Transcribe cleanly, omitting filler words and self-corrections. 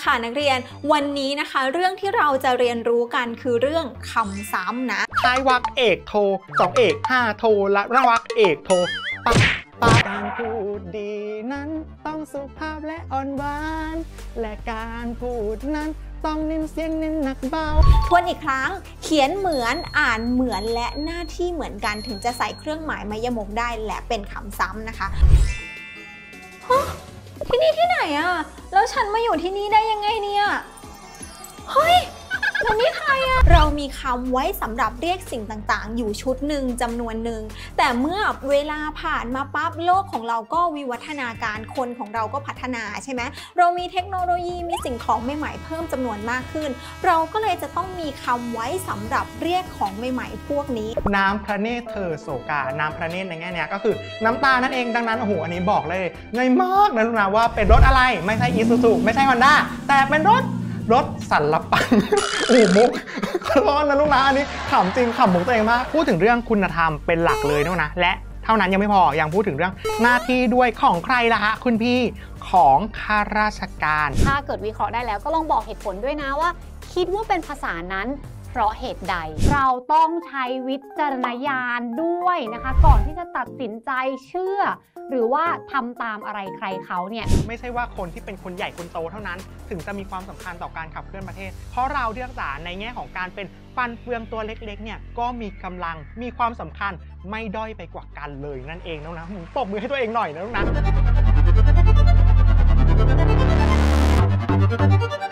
ค่ะนักเรียนวันนี้นะคะเรื่องที่เราจะเรียนรู้กันคือเรื่องคำซ้ำนะท้ายวรรคเอกโท2เอก5โทและวรรคเอกโทปักการพูดดีนั้นต้องสุภาพและอ่อนหวานและการพูดนั้นต้องเน้นเสียงเน้นหนักเบาทวนอีกครั้งเขียนเหมือนอ่านเหมือนและหน้าที่เหมือนกันถึงจะใส่เครื่องหมายไมยมกได้และเป็นคำซ้ำนะคะที่นี่ที่ไหนอะแล้วฉันมาอยู่ที่นี่ได้ยังไงเนี่ยเฮ้ยแล้วนี่ใครอะเรามีคำไว้สำหรับเรียกสิ่งต่างๆอยู่ชุดหนึ่งจำนวนหนึ่งแต่เมื่อเวลาผ่านมาปั๊บโลกของเราก็วิวัฒนาการคนของเราก็พัฒนาใช่ไหมเรามีเทคโนโลยีมีสิ่งของใหม่ๆเพิ่มจำนวนมากขึ้นเราก็เลยจะต้องมีคำไว้สำหรับเรียกของใหม่ๆพวกนี้น้ำพระเนตรเธอโศกาน้ำพระเนตรในแง่นี้ก็คือน้ำตานั่นเองดังนั้นโอ้โหอันนี้บอกเลยง่ายมากนะลูกนะว่าเป็นรถอะไรไม่ใช่อีซูซูไม่ใช่ฮอนด้าแต่เป็นรถสันลับปังโอ้มุกขอโทษนะลูกนะอันนี้ขำจริงขำมุกตัวเองมากพูดถึงเรื่องคุณธรรมเป็นหลักเลยนะและเท่านั้นยังไม่พอยังพูดถึงเรื่องหน้าที่ด้วยของใครล่ะคะคุณพี่ของข้าราชการถ้าเกิดวิเคราะห์ได้แล้วก็ลองบอกเหตุผลด้วยนะว่าคิดว่าเป็นภาษานั้นเพราะเหตุใดเราต้องใช้วิจารณญาณด้วยนะคะก่อนที่จะตัดสินใจเชื่อหรือว่าทำตามอะไรใครเขาเนี่ยไม่ใช่ว่าคนที่เป็นคนใหญ่คนโตเท่านั้นถึงจะมีความสำคัญต่อการขับเคลื่อนประเทศเพราะเราที่รักษาในแง่ของการเป็นฟันเฟืองตัวเล็กๆเนี่ยก็มีกำลังมีความสำคัญไม่ด้อยไปกว่ากันเลยนั่นเองนะปรบมือให้ตัวเองหน่อยนะ